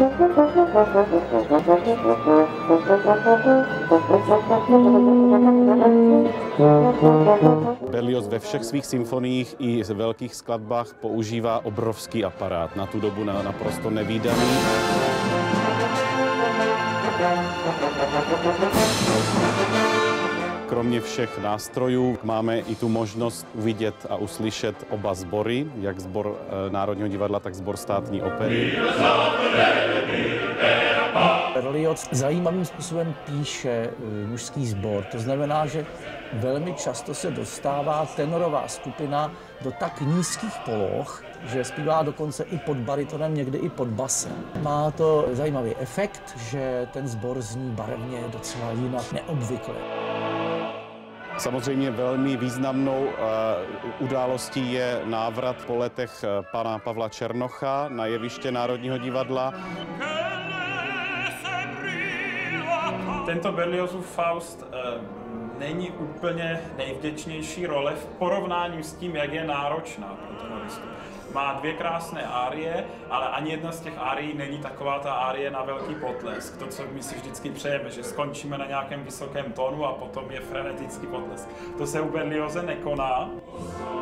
Berlioz ve všech svých symfoniích i ve velkých skladbách používá obrovský aparát, na tu dobu naprosto nevídaný. Kromě všech nástrojů máme i tu možnost uvidět a uslyšet oba sbory, jak sbor Národního divadla, tak sbor Státní opery. Berlioz zajímavým způsobem píše mužský sbor. To znamená, že velmi často se dostává tenorová skupina do tak nízkých poloh, že zpívá dokonce i pod baritonem, někdy i pod basem. Má to zajímavý efekt, že ten sbor zní barevně docela jinak, neobvykle. Samozřejmě velmi významnou událostí je návrat po letech pana Pavla Černocha na jeviště Národního divadla. Tento Berliozův Faust není úplně nejvděčnější role v porovnání s tím, jak je náročná pro tenoristu. Má dvě krásné árie, ale ani jedna z těch árií není taková ta árie na velký potlesk. To, co my si vždycky přejeme, že skončíme na nějakém vysokém tónu a potom je frenetický potlesk. To se u Berlioze nekoná.